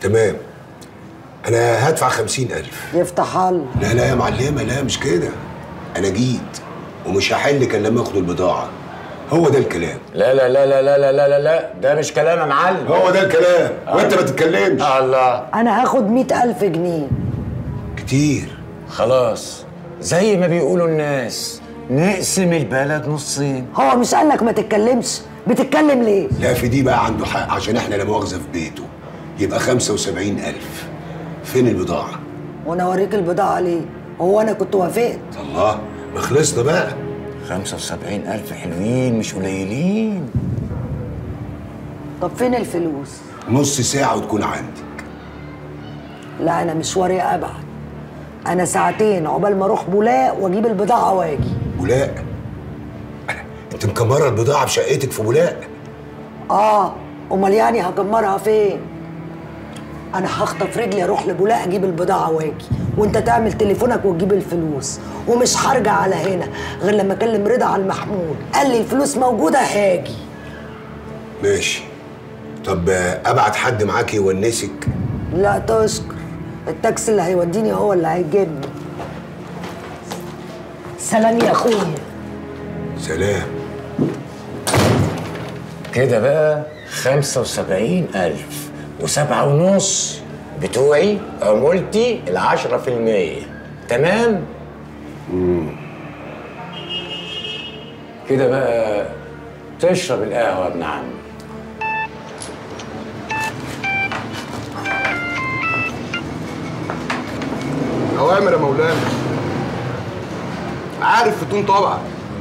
تمام. انا هدفع 50,000. يفتح الله. لا لا يا معلمه، لا مش كده. انا جيت ومش هحل كان لما اخد البضاعه. هو ده الكلام. لا لا لا لا لا لا لا لا، ده مش كلام يا معلم. هو ده الكلام. وانت ما تتكلمش. الله. انا هاخد 100,000 جنيه. كتير. خلاص، زي ما بيقولوا الناس نقسم البلد نصين. هو مش قالك ما تتكلمش؟ بتتكلم ليه؟ لا في دي بقى عنده حق، عشان احنا لا مؤاخذه في بيته. يبقى 75,000. فين البضاعه؟ وانا اوريك البضاعه ليه؟ هو انا كنت وافقت؟ الله، ما خلصنا بقى. 75,000 حلوين مش قليلين. طب فين الفلوس؟ نص ساعه وتكون عندك. لا انا مشواري ابعد. انا ساعتين عقبال ما اروح بولاق واجيب البضاعه واجي. بولاق؟ انت مكمره البضاعه في شقتك في بولاق؟ امال يعني هكمرها فين؟ انا هخطف رجلي اروح لبولاق اجيب البضاعه واجي، وانت تعمل تليفونك وتجيب الفلوس، ومش هرجع على هنا غير لما اكلم رضا على المحمول، قال لي الفلوس موجوده هاجي. ماشي. طب ابعت حد معاك يونسك؟ لا تشكر، التاكسي اللي هيوديني هو اللي هيجيبني. سلام يا اخويا. سلام. كده بقى 75,000 و7.5 بتوعي عمولتي 10%. تمام؟ كده بقى تشرب القهوة يا ابن عمي. أوامر يا مولانا. عارف فتون طبعا.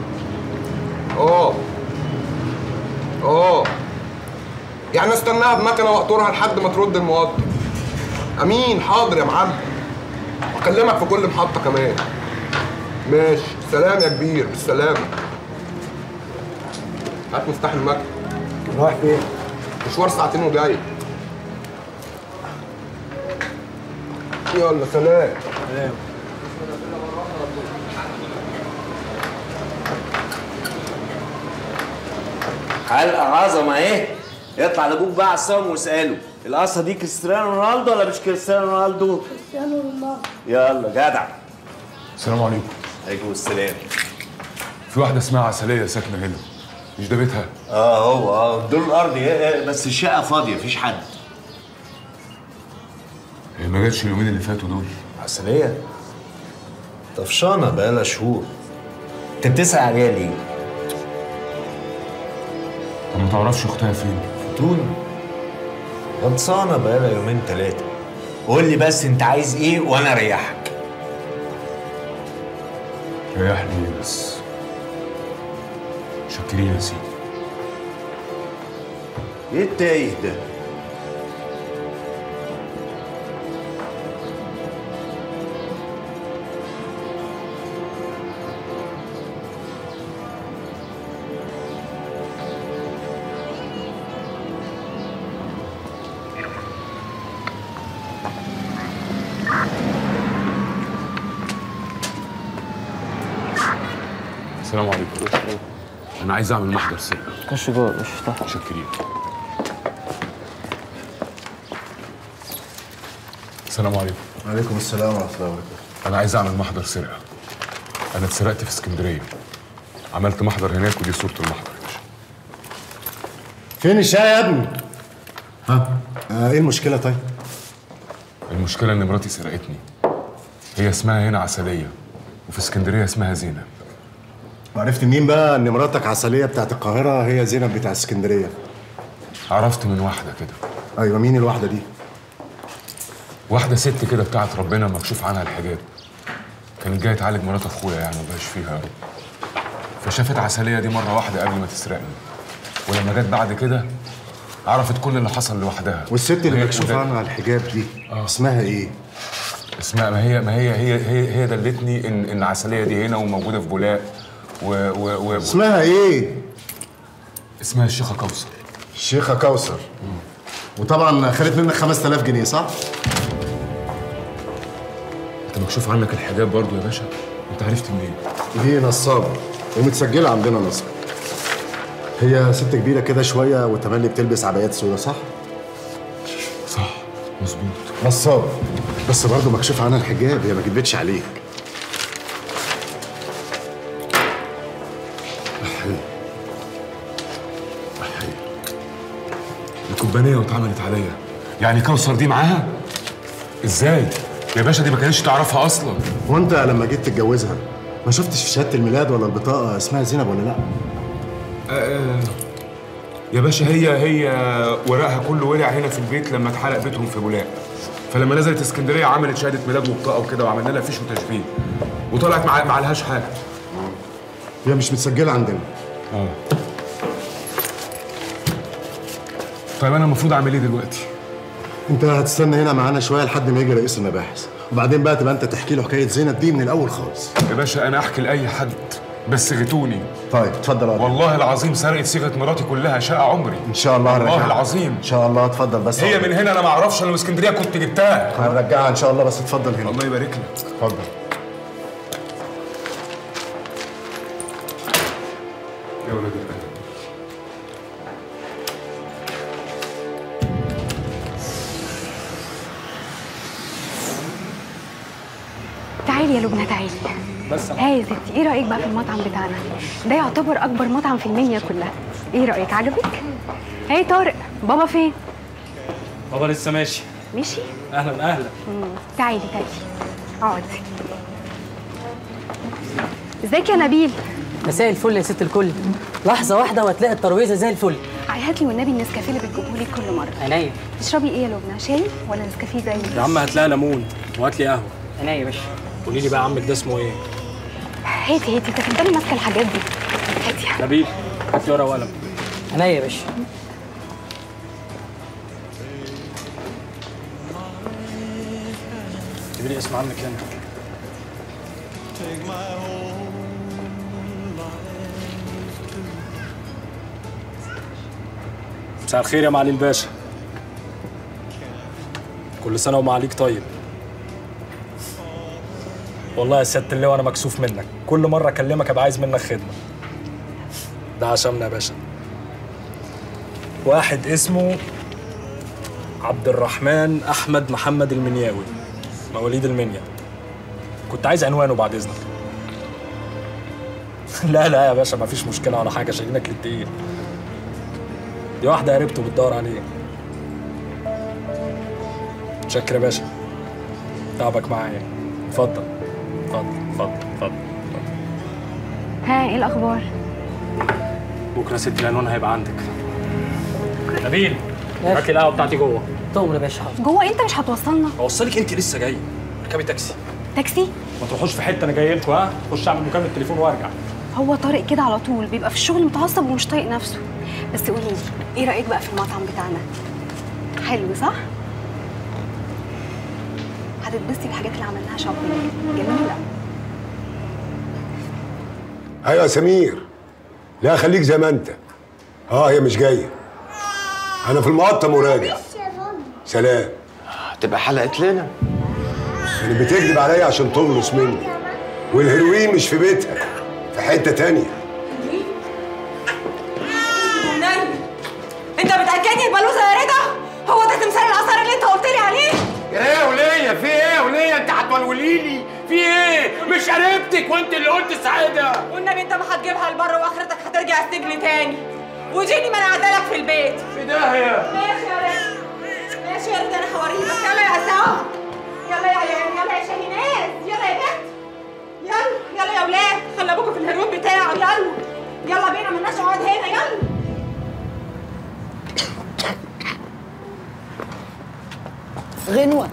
يعني استناها بمكنه واقطرها لحد ما ترد الموظف. امين، حاضر يا معلم. اكلمك في كل محطه كمان. ماشي، سلام يا كبير، بالسلامه. هات مفتاح المكنه. رايح فين؟ مشوار ساعتين وجاي. يلا سلام. سلام. حلقة عظمة اهي. يطلع لابوك بقى على السما واسأله القصة دي كريستيانو رونالدو ولا مش كريستيانو رونالدو؟ كريستيانو رونالدو. يلا جدع. السلام عليكم. عليكم السلام. في واحدة اسمها عسلية ساكنة هنا، مش ده بيتها؟ هو الدور الأرضي بس الشقة فاضية مفيش حد. هي ما جاتش اليومين اللي فاتوا دول. عسلية طفشانة بقالها شهور. أنت بتسأل عليها ليه؟ طب ما تعرفش أختها فين؟ فتون غطسانة بقالها يومين تلاتة. قول لي بس أنت عايز إيه وأنا أريحك. ريحني إيه بس؟ شاكرين يا سيدي. إيه التايه ده؟ السلام عليكم. أنا عايز أعمل محضر سرقة. خش جوه مش افتح. شاكرين. السلام عليكم. وعليكم السلام ورحمة الله وبركاته. أنا عايز أعمل محضر سرقة. أنا اتسرقت في اسكندرية. عملت محضر هناك ودي صورة المحضر يا باشا. فين الشاي يا ابني؟ ايه المشكلة طيب؟ المشكلة إن مراتي سرقتني. هي اسمها هنا عسلية وفي اسكندرية اسمها زينب. وعرفت منين بقى ان مراتك عسلية بتاعت القاهرة هي زينب بتاع اسكندرية؟ عرفت من واحدة كده. ايوه، مين الواحدة دي؟ واحدة ست كده بتاعت ربنا مكشوف عنها الحجاب. كانت جاية تعالج مرات اخويا يعني وباش فيها. فشافت عسلية دي مرة واحدة قبل ما تسرقني. ولما جت بعد كده عرفت كل اللي حصل لوحدها. والست اللي مكشوف عنها الحجاب دي اسمها ايه؟ اسمها ما هي دلتني ان عسلية دي هنا وموجودة في بولاق اسمها ايه؟ اسمها الشيخة كوثر. الشيخة كوثر. وطبعا خدت منك 5000 جنيه صح؟ انت مكشوف عنك الحجاب برضو يا باشا؟ انت عرفت منين؟ دي نصابة ومتسجلة عندنا نصب. هي ست كبيرة كده شوية وتملي بتلبس عبايات سودا صح؟ صح. مظبوط. نصاب، بس برضه مكشوف عنها الحجاب، هي ما كدبتش عليك. الكوبانيه واتعملت عليا، يعني كوثر دي معاها؟ ازاي؟ يا باشا دي ما كانتش تعرفها اصلا. وانت لما جيت تتجوزها ما شفتش في شهاده الميلاد ولا البطاقه اسمها زينب ولا لا؟ يا باشا هي ورقها كله ولع هنا في البيت لما اتحرق بيتهم في بولاق، فلما نزلت اسكندريه عملت شهاده ميلاد وبطاقه وكده وعملنا لها فيش وتشبيه، وطلعت ما عليهاش حاجه. هي مش متسجله عندنا. طيب انا المفروض اعمل ايه دلوقتي؟ انت هتستنى هنا معانا شويه لحد ما يجي رئيس المباحث، وبعدين بقى تبقى انت تحكي له حكايه زينب دي من الاول خالص. يا باشا انا احكي لاي حد بس غتوني. طيب اتفضل يا والله العظيم سرقت صيغه مراتي كلها شقه عمري. ان شاء الله هنرجعها. والله العظيم ان شاء الله. اتفضل بس. هي من هنا انا ما اعرفش، انا من اسكندريه كنت جبتها. هنرجعها ان شاء الله، بس اتفضل هنا. الله يبارك لك. اتفضل. يا ولاد القلب. تعالي يا لبنى تعالي. بس هاي يا ستي، ايه رايك بقى في المطعم بتاعنا؟ ده يعتبر اكبر مطعم في المنيا كلها. ايه رايك، عجبك؟ هاي طارق، بابا فين؟ بابا لسه ماشي. مشي؟ اهلا اهلا. تعالي اقعدي. ازيك يا نبيل؟ مساء الفل يا ست الكل. لحظه واحده وهتلاقي الترابيزه زي الفل. هات لي والنبي النسكافيه اللي بتجيبهولي كل مره. عينيا. تشربي ايه يا لبنى، شاي ولا نسكافيه زي؟ يا عم هات لها ليمون وهات لي قهوه. عينيا يا باشا. قولي لي بقى عمك ده اسمه ايه؟ هاتي انت تفضلي ماسكه الحاجات دي. هاتي. نبيل هات لي ورقه وقلم. عينيا يا باشا. جيبي لي اسم عمك هنا. مساء الخير يا معالي الباشا. كل سنه ومعاليك طيب. والله يا سياده اللواء انا مكسوف منك، كل مره اكلمك ابقى عايز منك خدمه. ده عشمنا يا باشا. واحد اسمه عبد الرحمن احمد محمد المنياوي، مواليد المنيا. كنت عايز عنوانه بعد اذنك. لا يا باشا مفيش مشكله ولا حاجه، شايلينك للتقيل. دي واحده قريبته بتدور عليه. شكرا يا باشا، تعبك معايا. اتفضل اتفضل اتفضل اتفضل. ها ايه الاخبار؟ بكره ست العنوان هيبقى عندك. نبيل هات لي القهوه بتاعتي جوه. تؤمر يا باشا. جوه؟ انت مش هتوصلنا؟ اوصلك، انت لسه جاي. اركبي تاكسي. تاكسي؟ ما تروحوش في حته، انا جاي لكم. ها خش اعمل مكالمه تليفون وارجع. هو طارق كده على طول بيبقى في الشغل متعصب ومش طايق نفسه. بس قولي لي ايه رايك بقى في المطعم بتاعنا؟ حلو صح؟ هتتبسطي بالحاجات اللي عملناها شوبينج، جميله. ايوه يا سمير. لا خليك زي ما انت. هي مش جايه. انا في المقطم وراجع. سلام. تبقى حلقت لنا. يعني بتكذب عليا عشان تغلص مني، والهيروين مش في بيتها، في حته تانيه. انت بتاكدني البلوزه يا رضا؟ هو ده تمثال الاثار اللي انت قلت لي عليه؟ ايه يا وليه؟ في ايه يا وليه؟ انت هتولولي لي؟ في ايه؟ مش قريبتك وانت اللي قلت سعاده. والنبي انت ما هتجيبها لبره واخرتك هترجع السجن تاني. وديني ما انا قاعده لك في البيت. في داهيه. ماشي يا رضا. ماشي يا رضا، انا هوريك. بس يلا يا عصام. يلا يا عيال، يلا يا شاهينات، يلا يا بنت. يلا يا ولاد، خلي ابوكوا في الهدوم بتاعه. يلا بينا، مالناش نقعد هنا. يلا. غنوة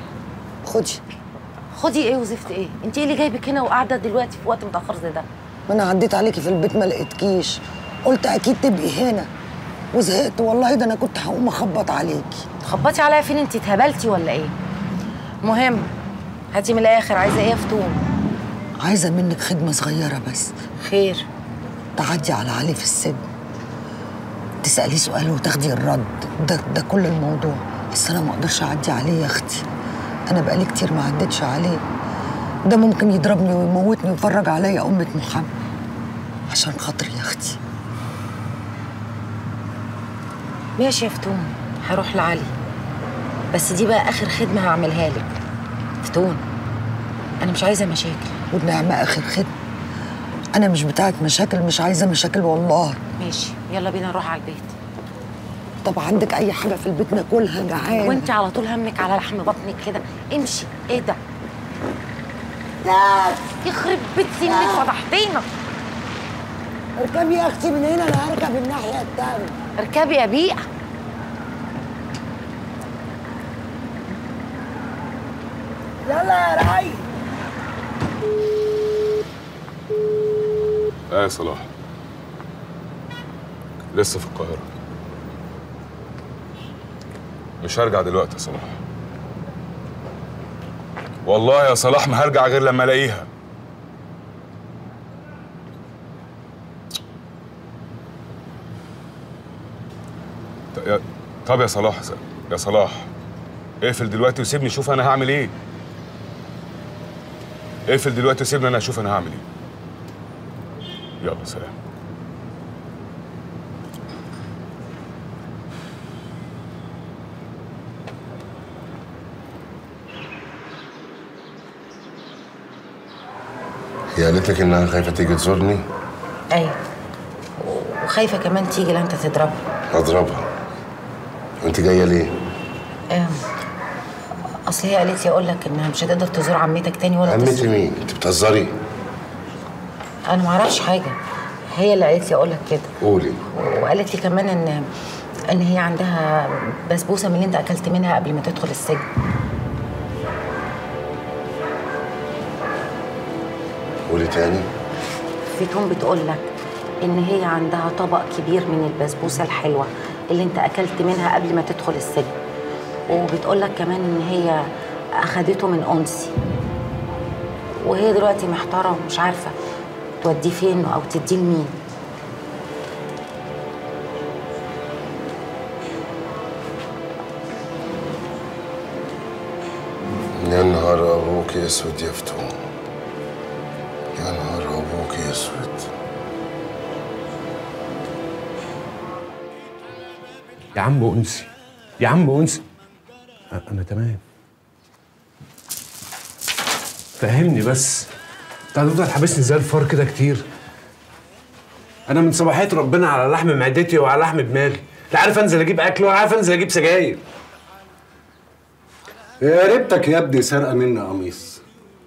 خدي ايه وزفت ايه؟ انت ايه اللي جايبك هنا وقاعده دلوقتي في وقت متاخر زي ده؟ ما انا عديت عليكي في البيت ما لقيتكيش، قلت اكيد تبقي هنا وزهقت والله. ده انا كنت هقوم اخبط عليكي. تخبطي عليا فين؟ انت اتهبلتي ولا ايه؟ مهم هاتي من الاخر، عايزه ايه يا فتون؟ عايزه منك خدمه صغيره بس. خير؟ تعدي على علي في السجن، تساليه سؤال وتاخدي الرد. ده كل الموضوع. بس انا ما اقدرش اعدي عليه يا اختي، انا بقالي كتير ما عدتش عليه. ده ممكن يضربني ويموتني ويفرج عليا أمة محمد. عشان خاطري يا اختي. ماشي يا فتون، هروح لعلي بس دي بقى اخر خدمه هعملها لك. فتون، انا مش عايزه مشاكل. والنعمه اخر خدمه. انا مش بتاعت مشاكل، مش عايزه مشاكل والله. ماشي، يلا بينا نروح على البيت. طب عندك اي حاجه في البيت ناكلها؟ جعان. وانت على طول همك على لحم بطنك كده. امشي. ايه ده؟ لا يخرب بيت سنك، فضحتينا. اركبي يا اختي من هنا، انا هركب الناحيه التانيه. اركبي يا بيئه. يلا يا راي. يا صلاح، لسه في القاهرة. مش هرجع دلوقتي يا صلاح. والله يا صلاح ما هرجع غير لما الاقيها. طب يا صلاح، يا صلاح اقفل دلوقتي وسيبني اشوف انا هعمل ايه. اقفل دلوقتي وسيبني انا اشوف انا هعمل ايه. يلا سلام. هي قالت لك انها خايفه تيجي تزورني؟ ايوه، وخايفه كمان تيجي لا انت تضربها. اضربها؟ وانت جايه ليه؟ اصل هي قالت لي اقول لك انها مش هتقدر تزور عمتك تاني ولا عمتي مين؟ انت بتهزري؟ انا ما اعرفش حاجه، هي اللي قالت لي اقول لك كده. قولي. وقالت لي كمان ان هي عندها بسبوسه من اللي انت اكلت منها قبل ما تدخل السجن. قولي تاني. فتون بتقول لك ان هي عندها طبق كبير من البسبوسه الحلوه اللي انت اكلت منها قبل ما تدخل السجن، وبتقول لك كمان ان هي اخدته من انسي، وهي دلوقتي محتاره ومش عارفه توديه فين او تديه لمين. يا نهار ابوك اسود يا فتون، يا نهار ابوك اسود. يا عم انسي، يا عم انسي، انا تمام. فهمني بس، انت هتفضل حابسني زي الفار كده كتير؟ انا من صباحيه ربنا على لحم معدتي وعلى لحم دماغي، لا عارف انزل اجيب اكل ولا عارف انزل اجيب سجاير. يا ريتك يا ابني سرقه مني قميص.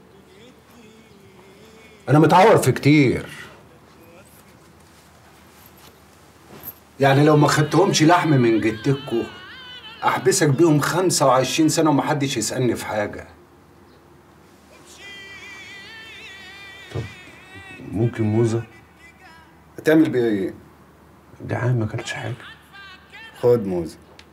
انا متعور في كتير، يعني لو ما خدتهمش لحم من جدتكوا احبسك بيهم 25 سنه ومحدش يسالني في حاجه. طب ممكن موزه؟ هتعمل بيها ايه؟ جعان ما اكلتش حاجه. خد موزه.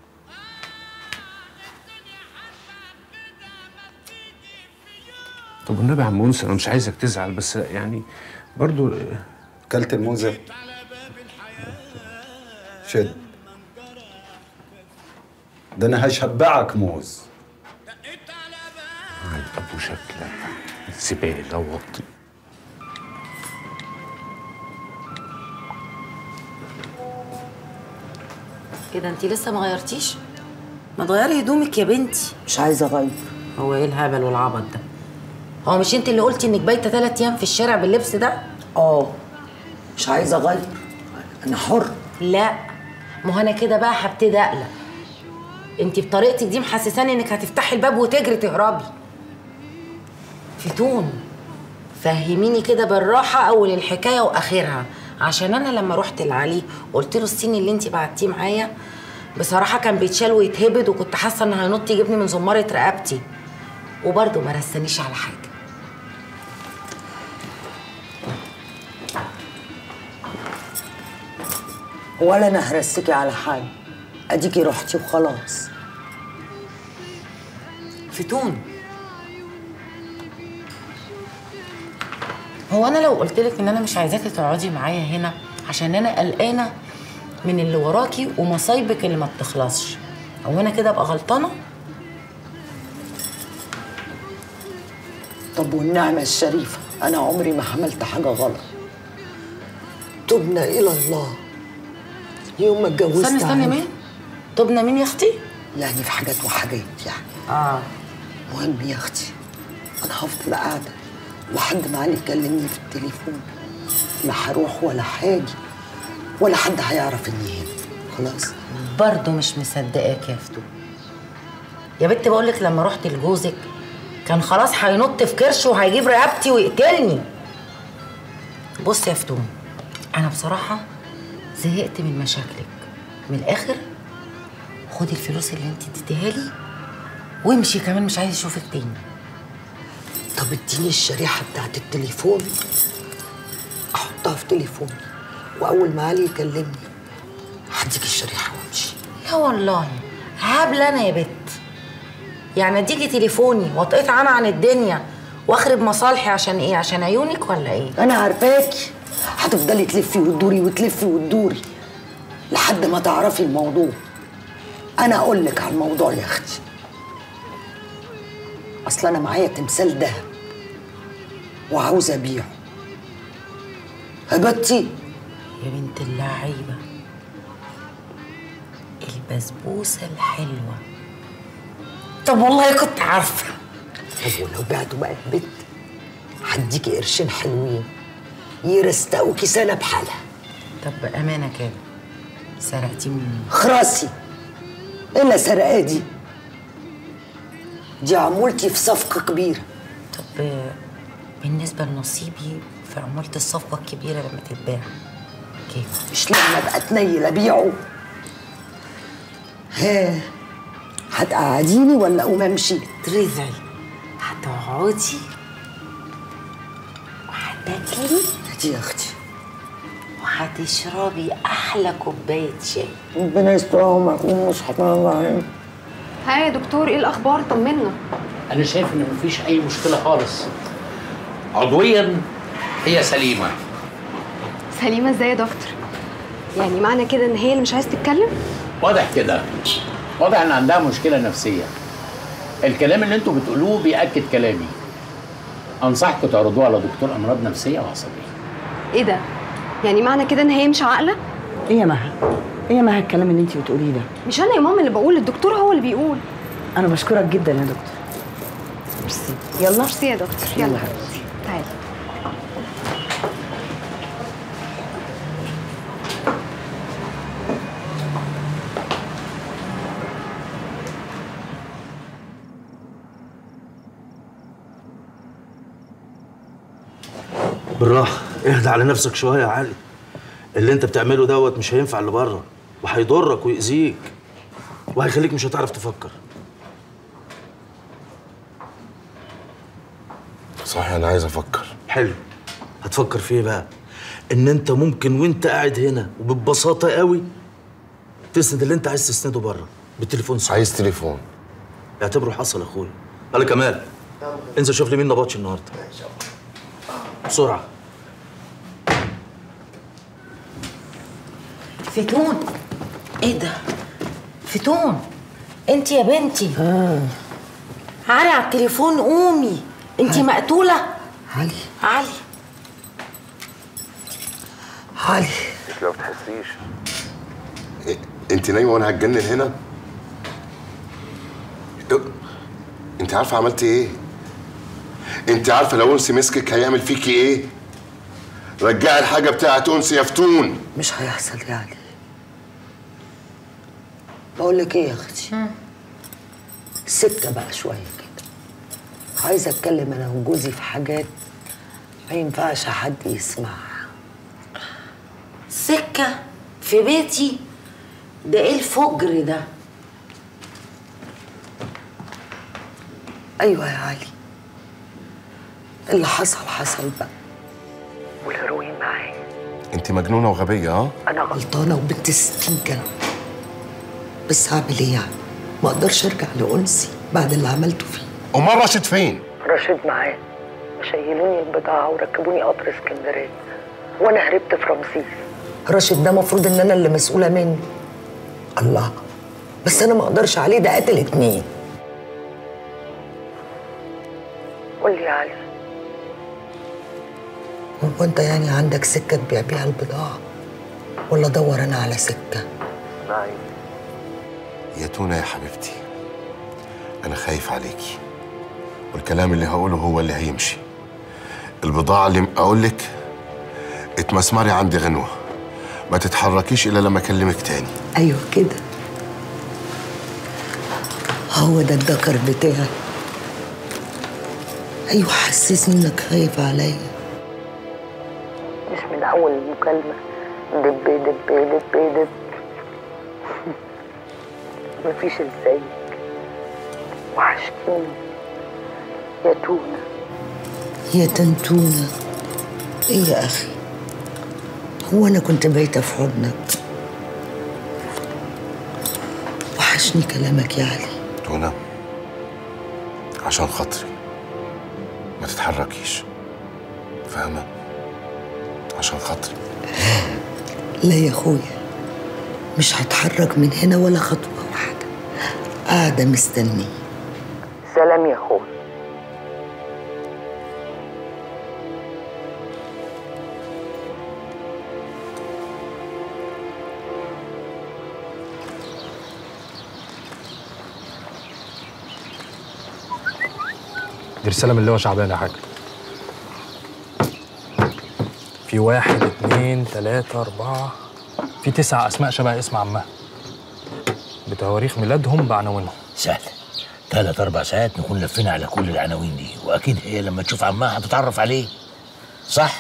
طب والنبي يا عم انسي، انا مش عايزك تزعل بس يعني برضو. اكلت الموزه؟ شد، ده انا هشبعك موز. ابو شكلك زباله وطي. كده انت لسه ما غيرتيش؟ ما تغيري هدومك يا بنتي. مش عايزه اغير. هو ايه الهبل والعبط ده؟ هو مش انت اللي قلتي انك بايته 3 ايام في الشارع باللبس ده؟ مش عايزه اغير، انا حر. لا، ما هو انا كده بقى هبتدي اقلق. انت بطريقتك دي محسساني انك هتفتحي الباب وتجري تهربي. فتون، فهميني كده بالراحه اول الحكايه واخرها، عشان انا لما رحت لعلي قلت له الصيني اللي انت بعتيه معايا بصراحه كان بيتشال ويتهبد، وكنت حاسه انه هينط يجيبني من زماره رقبتي، وبرضه ما رسانيش على حاجه. ولا انا هرسكي على حاجه، اديكي رحتي وخلاص. فتون، هو انا لو قلت لك ان انا مش عايزاكي تقعدي معايا هنا عشان انا قلقانه من اللي وراكي ومصايبك اللي ما بتخلصش، هو انا كده ابقى غلطانه؟ طب والنعمه الشريفه، انا عمري ما عملت حاجه غلط. تبنا الى الله. يوم ما اتجوزت استني مين؟ تبنا مين يا اختي؟ يعني في حاجات وحاجات يعني. مهم يا اختي، انا هفضل قاعده لحد ما علي يكلمني في التليفون. لا هروح ولا هاجي ولا حد هيعرف اني هنا. خلاص. برضه مش مصدقاك يا فتون. يا بنت بقولك لما رحت لجوزك كان خلاص هينط في كرشه وهيجيب رقبتي ويقتلني. بص يا فتون، انا بصراحه زهقت من مشاكلك. من الاخر خدي الفلوس اللي انت اديتيها لي وامشي، كمان مش عايز اشوفك تاني. طب اديني الشريحه بتاعت التليفون احطها في تليفوني، واول ما علي يكلمني هديك الشريحه وامشي. لا والله هبله انا يا بت. يعني اديكي تليفوني واتقطع انا عن الدنيا واخرب مصالحي عشان ايه؟ عشان عيونك ولا ايه؟ انا عارفاكي هتفضلي تلفي وتدوري وتلفي وتدوري لحد ما تعرفي الموضوع. انا اقول لك على الموضوع يا اختي. اصل انا معايا تمثال دهب وعاوزه ابيعه. هبتي يا بنت اللعيبه، البسبوسه الحلوه. طب والله كنت عارفه. طب ولو بعته بقى البيت هديكي قرشين حلوين يرستقوكي سنه بحالها. طب بامانه كده سرقتي مني؟ خراسي الا سرقه دي عمولتي في صفقه كبيره. طب بالنسبه لنصيبي في عمولة الصفقه الكبيره لما تتباع كيف؟ مش لما ابقى اتنيل ابيعه. ها هتقعديني ولا اقوم امشي؟ تريزي هتقعدي وهتاكلي هاتي يا اختي وهتشربي احلى كوبايه شاي. ربنا يسترها ومش هتنام. ها يا دكتور، ايه الاخبار؟ طمنا. انا شايف ان مفيش اي مشكله خالص. عضويا هي سليمه. سليمه ازاي يا دكتور؟ يعني معنى كده ان هي اللي مش عايزه تتكلم؟ واضح كده، واضح ان عندها مشكله نفسيه. الكلام اللي انتوا بتقولوه بيأكد كلامي. انصحكم تعرضوها على دكتور امراض نفسيه وعصبيه. ايه ده؟ يعني معنى كده ان هي مش عاقله؟ ايه يا مها؟ ايه يا مها الكلام اللي انت بتقوليه ده؟ مش انا يا ماما اللي بقول، الدكتور هو اللي بيقول. انا بشكرك جدا يا دكتور. ميرسي. يلا. ميرسي يا دكتور. يلا حبيبتي تعالي. بالراحة، اهدى على نفسك شوية يا علي. اللي انت بتعمله دوت مش هينفع اللي بره، وهيضرك ويأذيك وهيخليك مش هتعرف تفكر. صحيح انا عايز افكر. حلو. هتفكر في ايه بقى؟ ان انت ممكن وانت قاعد هنا وببساطة قوي تسند اللي انت عايز تسنده بره بالتليفون. عايز تليفون؟ اعتبره حصل يا اخويا. يلا كمال انزل شوف لي مين نبطش النهارده بسرعة. فتون، ايه ده؟ فتون انت يا بنتي. علي على التليفون، قومي. انت مقتولة. علي علي علي انت ما بتحسيش؟ انت نايمه وانا هتجنن هنا؟ انت عارفه عملت ايه؟ انت عارفه لو انسي مسكك هيعمل فيكي ايه؟ رجعي الحاجه بتاعت انسي يا فتون. مش هيحصل يا علي. بقول لك ايه يا اختي؟ سكه بقى شويه كده. عايزه اتكلم انا وجوزي في حاجات ما ينفعش حد يسمعها. سكة في بيتي؟ ده ايه الفجر ده؟ ايوه يا علي، اللي حصل حصل بقى، والهيروين معايا. انت مجنونه وغبيه. ها؟ انا غلطانه وبنت 60 كلام، بس هعمل ايه يعني؟ ما اقدرش ارجع لانسي بعد اللي عملته فيه. امال راشد فين؟ راشد معاه، شيلوني البضاعه وركبوني قطر اسكندريه وانا هربت في رمسيس. راشد ده مفروض ان انا اللي مسؤوله منه. الله، بس انا ما اقدرش عليه، ده قتل 2. قول لي يا علي، هو انت يعني عندك سكه تبيع بيها البضاعه ولا ادور انا على سكه؟ يا تونة يا حبيبتي، أنا خايف عليكي، والكلام اللي هقوله هو اللي هيمشي. البضاعة اللي أقولك اتمسمري عندي غنوة، ما تتحركيش إلا لما أكلمك تاني. ايوه كده، هو ده الدكر بتاعي. ايوه حسسني انك خايف عليا، مش من اول المكالمه دب دب دب دب. مفيش ازيك، وحشتني يا تونة يا تنتونة. ايه يا اخي، هو انا كنت بايته في حضنك؟ وحشني كلامك يا علي. تونة عشان خاطري ما تتحركيش، فاهمة؟ عشان خاطري. لا يا اخويا، مش هتحرك من هنا ولا خطوة واحدة، قاعدة مستنية. سلام يا اخويا. دي رسالة من اللي هو شعبان يا حاج. في 1 2 3 4 في 9 أسماء شبه اسم عمها بتواريخ ميلادهم بعناوينهم. سهل، 3 4 ساعات نكون لفينا على كل العناوين دي، وأكيد هي لما تشوف عمها هتتعرف عليه، صح؟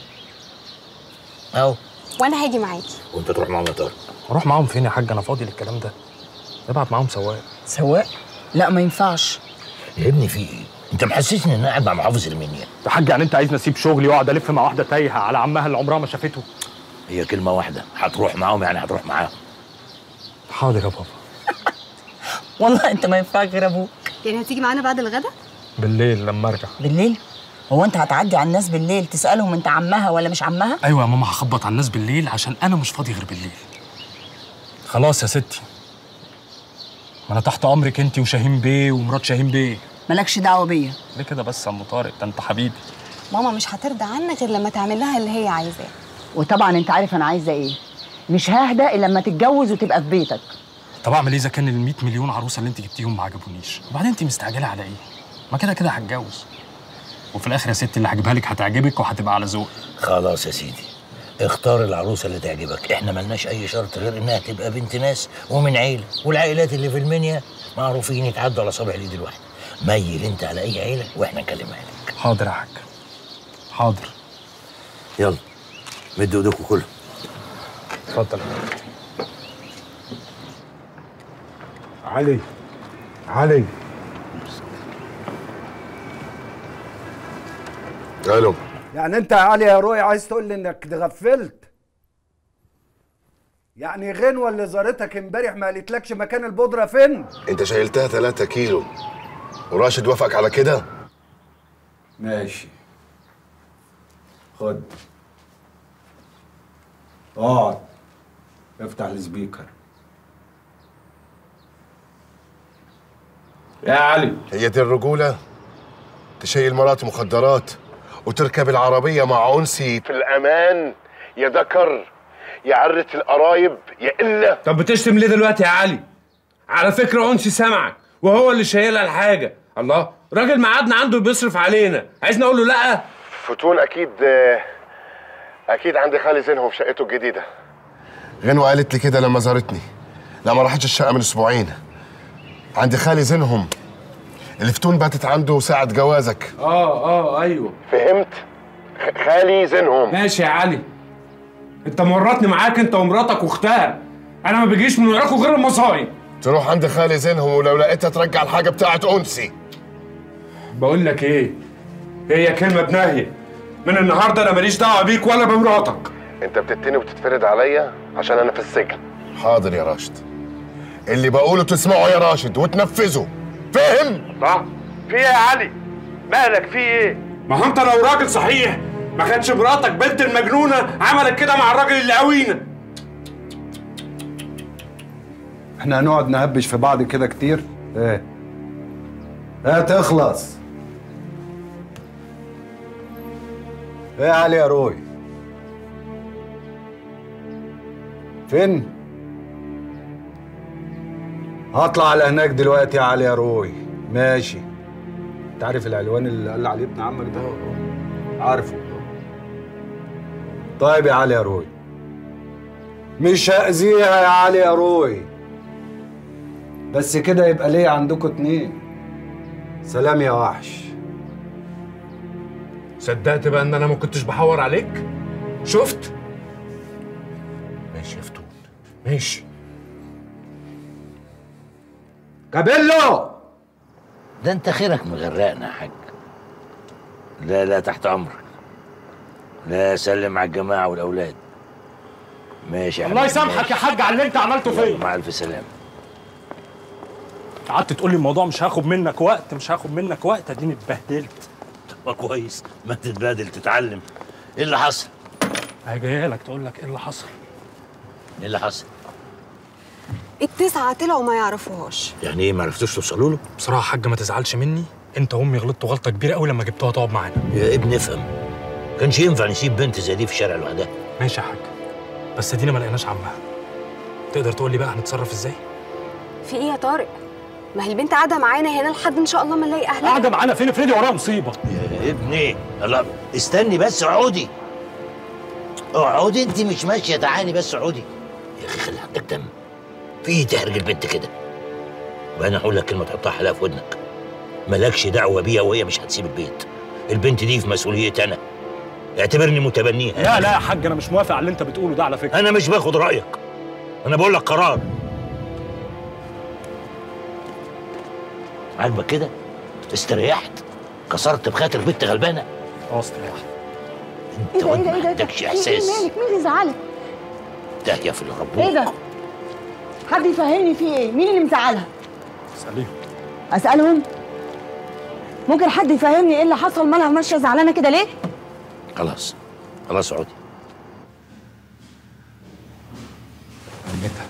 أهو. وانا هاجي معاكي. وأنت تروح معاهم يا طارق؟ أروح معاهم فين يا حاج؟ أنا فاضي للكلام ده. ابعت معاهم سواق. سواق؟ لا ما ينفعش. يا ابني في إيه؟ أنت محسسني إن أنا قاعد مع محافظ المنيا. يا حاج يعني أنت عايزني أسيب شغلي وأقعد ألف مع واحدة تايهة على عمها اللي عمرها ما شافته؟ هي كلمة واحدة، هتروح معاهم يعني هتروح معاهم. حاضر يا بابا. والله انت ما ينفعك غير ابوك. يعني هتيجي معانا بعد الغدا؟ بالليل لما ارجع. بالليل؟ هو انت هتعدي على الناس بالليل تسالهم انت عمها ولا مش عمها؟ ايوه يا ماما، هخبط على الناس بالليل عشان انا مش فاضي غير بالليل. خلاص يا ستي، ما انا تحت امرك انت وشاهين بيه ومرات شاهين بيه. مالكش دعوه بيا. ليه كده بس يا ام طارق؟ ده انت حبيبي. ماما مش هترضى عنك غير لما تعمل لها اللي هي عايزاه. وطبعا انت عارف انا عايزه ايه، مش ههدى الا لما تتجوز وتبقى في بيتك. طب اعمل ايه اذا كان ال 100 مليون عروسه اللي انت جبتيهم ما عجبونيش؟ وبعدين انت مستعجله على ايه؟ ما كده كده هتجوز، وفي الاخر يا ستي اللي هجيبها لك هتعجبك وهتبقى على ذوقك. خلاص يا سيدي، اختار العروسه اللي تعجبك، احنا ملناش اي شرط غير انها تبقى بنت ناس ومن عيله، والعائلات اللي في المنيا معروفين يتعدوا على صابع الايد الواحده. ميل انت على اي عيله واحنا نكلمها لك. حاضر يا حاج، حاضر. يلا مدوا ايديكم كلهم. اتفضل. علي علي. الو. يعني انت يا علي يا روي عايز تقول لي انك اتغفلت؟ يعني غنوه اللي زارتك امبارح ما قالتلكش مكان البودره فين؟ انت شايلتها 3 كيلو وراشد وافقك على كده؟ ماشي، خد اقعد افتح السبيكر. يا علي، هي دي الرجوله؟ تشيل مراتي مخدرات وتركب العربيه مع انسي في الامان؟ يا ذكر يا عرة القرايب يا إلا. طب بتشتم ليه دلوقتي يا علي؟ على فكرة أنسي سامعك وهو اللي شايلها الحاجة. الله، راجل معادنا عنده بيصرف علينا، عايزني أقول له لأ؟ فتون أكيد عندي خالي زينهم في شقته الجديدة. غنوة قالت لي كده لما زارتني. لا ما راحتش الشقة من أسبوعين. عندي خالي زينهم اللي فتون باتت عنده ساعة جوازك. أيوه فهمت؟ خالي زينهم. ماشي يا علي، انت مورطني معاك انت ومراتك واختها. انا ما بيجيش من وراكوا غير المصايب. تروح عند خالي زينهم ولو لقيتها ترجع الحاجه بتاعت انسي. بقول لك ايه، هي كلمه بناهيه، من النهارده انا ماليش دعوه بيك ولا بمراتك. انت بتتني وتتفرد عليا عشان انا في السجن. حاضر يا راشد، اللي بقوله تسمعه يا راشد وتنفذه، فاهم؟ صح. في ايه يا علي؟ مالك في ايه؟ ما هو انت لو راجل صحيح ما كانتش مراتك بنت المجنونه عملت كده مع الراجل اللي قوينا. احنا هنقعد نهبش في بعض كده كتير؟ ايه؟ تخلص. ايه يا علي يا روي؟ فين؟ هطلع على هناك دلوقتي يا علي يا روي. ماشي. انت عارف العنوان اللي قال عليه ابن عمك ده؟ عارفه. طيب يا علي يا روي، مش هأذيها يا علي يا روي، بس كده يبقى ليه عندكم 2. سلام يا وحش. صدقت بقى ان انا ما كنتش بحور عليك؟ شفت؟ ماشي يا فتون، ماشي. كابيلو، ده انت خيرك مغرقنا يا حاج. لا لا، تحت امرك. لا، سلم على الجماعه والاولاد. ماشي يا الله يسامحك يا حاج على اللي انت عملته فيا. مع الف سلامه. قعدت تقول لي الموضوع مش هاخد منك وقت مش هاخد منك وقت، اديني اتبهدلت. طب كويس، ما تتبادل تتعلم. ايه اللي حصل؟ هي جايه لك تقول لك ايه اللي حصل. ايه اللي حصل؟ ال9 طلعوا ما يعرفوهاش. يعني ايه ما عرفتوش توصلوا له؟ بصراحه يا حاج ما تزعلش مني، انت وامي غلطتوا غلطه كبيره قوي لما جبتوها تقعد معانا. يا ابني افهم، كانش ينفع نسيب بنت زي دي في الشارع لوحدها. ماشي يا حاج، بس ادينا ما لقيناش عمها. تقدر تقول لي بقى هنتصرف ازاي؟ في ايه يا طارق؟ ما هي البنت قاعده معانا هنا لحد ان شاء الله ما نلاقي اهلها. قاعده معانا فين؟ افرضي وراها مصيبه. يا ابني الله، استني بس، اقعدي اقعدي، انت مش ماشيه، تعالي بس اقعدي. يا اخي خلي عندك دم، في ايه تهرج البنت كده؟ وانا هقول لك كلمه تحطها حلقه في ودنك، مالكش دعوه بيها وهي مش هتسيب البيت. البنت دي في مسؤوليتي انا، اعتبرني متبنيها. لا لا يا حاج، انا مش موافق على اللي انت بتقوله ده على فكره. انا مش باخد رايك، انا بقول لك قرار. عاجبك كده؟ استريحت؟ كسرت بخاطر بنت غلبانه؟ استريحت. انت واد ما عندكش احساس. مالك؟ مين اللي زعلك؟ داهيه في اللي ربوك. ايه ده؟ حد يفهمني في ايه؟ مين اللي مزعلها؟ اساليهم. اسالهم؟ ممكن حد يفهمني ايه اللي حصل؟ مالها ماشيه زعلانه كده ليه؟ خلاص خلاص اقعدي. عمتها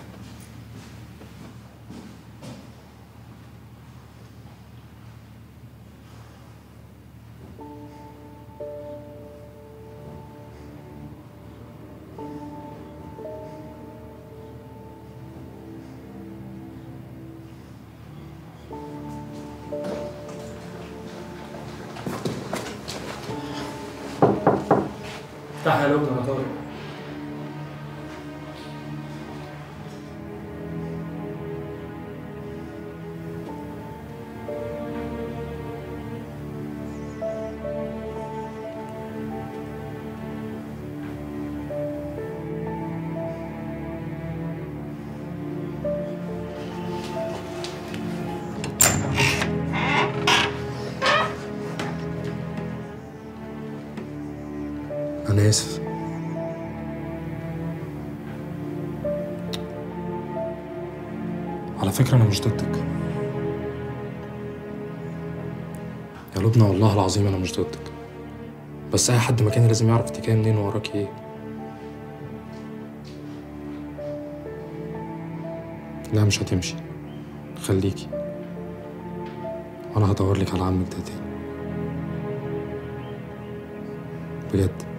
افتح يا لبنى يا طارق. أنا آسف. على فكرة أنا مش ضدك يا لبنى، والله العظيم أنا مش ضدك، بس أي حد مكاني لازم يعرف أنت جاية منين ووراكي إيه. لا مش هتمشي، خليكي، وأنا هدور لك على عمك ده تاني بجد.